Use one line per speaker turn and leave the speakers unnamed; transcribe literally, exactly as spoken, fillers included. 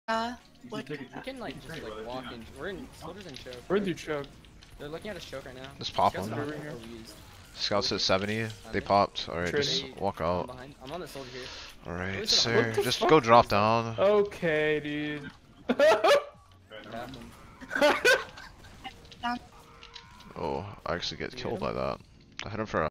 Uh, what?
We can like just like walk in. We're in soldiers in choke.
We're in through choke.
They're looking at us choke right now.
Just pop
Scouts
them.
are on- are we used.
Scouts at seventy. They popped. Alright, just
They-
walk
I'm
out.
behind. I'm on the soldier here.
Alright,
What
sir.
the
Just
fuck?
go drop down.
Okay, dude.
Tap him.
Oh, I actually get killed by that. I hit him for a